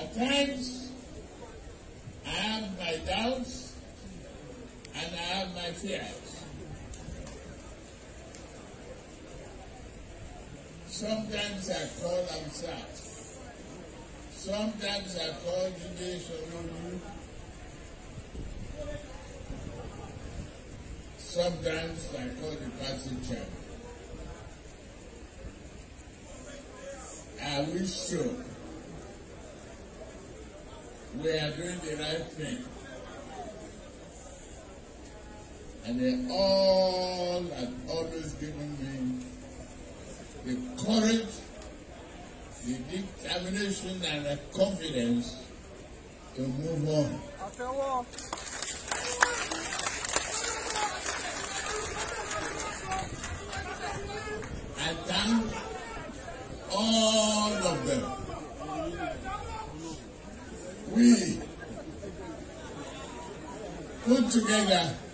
At times, I have my doubts and I have my fears. Sometimes I call Amsat. Sometimes I call Jide Sololu. Sometimes I call the party chairman. I wish so. We are doing the right thing. And they all have always given me the courage, the determination, and the confidence to move on. I thank all of them. We put together